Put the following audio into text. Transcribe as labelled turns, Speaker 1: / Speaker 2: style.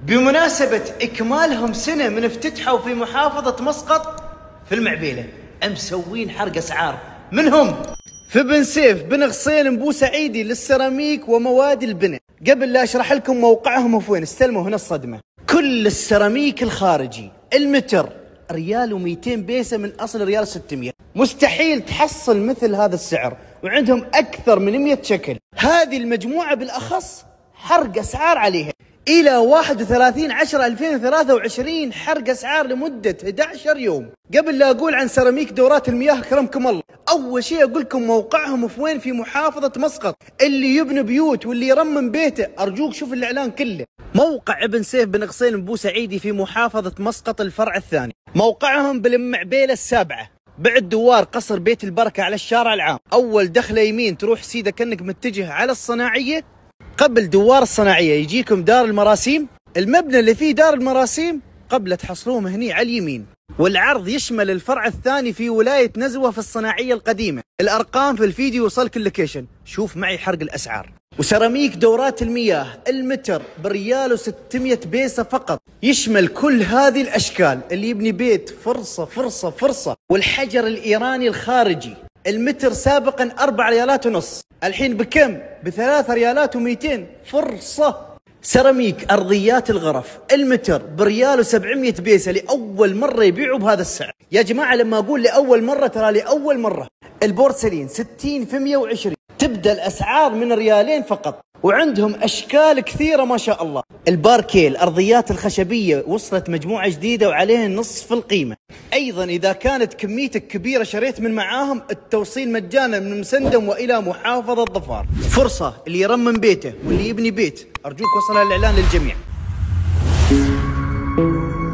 Speaker 1: بمناسبة إكمالهم سنة من افتتحوا في محافظة مسقط في المعبيلة، مسوين حرق أسعار منهم في بن سيف، بن غصين، بو سعيدي للسيراميك ومواد البناء. قبل لا أشرح لكم موقعهم وين استلموا هنا الصدمة. كل السيراميك الخارجي المتر ريال و200 بيسة من أصل ريال 600. مستحيل تحصل مثل هذا السعر، وعندهم أكثر من 100 شكل. هذه المجموعة بالأخص حرق أسعار عليها إلى 31/10/2023، حرق أسعار لمدة 11 يوم. قبل لا أقول عن سيراميك دورات المياه أكرمكم الله، أول شيء أقول لكم موقعهم في وين، في محافظة مسقط. اللي يبني بيوت واللي يرمم بيته أرجوك شوف الإعلان كله. موقع ابن سيف بن غصين بو سعيدي في محافظة مسقط الفرع الثاني. موقعهم بالمعبيلة السابعة، بعد دوار قصر بيت البركة على الشارع العام. أول دخلة يمين تروح سيدة كأنك متجه على الصناعية، قبل دوار الصناعية يجيكم دار المراسيم. المبنى اللي فيه دار المراسيم قبل تحصلوهم هني على اليمين. والعرض يشمل الفرع الثاني في ولاية نزوة في الصناعية القديمة. الأرقام في الفيديو يوصلك اللوكيشن، شوف معي حرق الأسعار. وسيراميك دورات المياه المتر بريال و600 بيسة فقط، يشمل كل هذه الأشكال. اللي يبني بيت فرصة فرصة فرصة. والحجر الإيراني الخارجي المتر سابقا 4 ريالات ونص، الحين بكم؟ ب3 ريالات و200. فرصة. سيراميك أرضيات الغرف المتر بريال و700 بيسة، لأول مرة يبيعوا بهذا السعر. يا جماعة لما أقول لأول مرة ترى لأول مرة. البورسلين 60 في 120، تبدأ الأسعار من ريالين فقط، وعندهم أشكال كثيرة ما شاء الله. الباركيه الأرضيات الخشبية وصلت مجموعة جديدة وعليها نصف القيمة. أيضا إذا كانت كميتك كبيرة شريت من معاهم التوصيل مجانا من مسندم وإلى محافظة ظفار. فرصة اللي يرمم بيته واللي يبني بيت، أرجوك وصل الإعلان للجميع.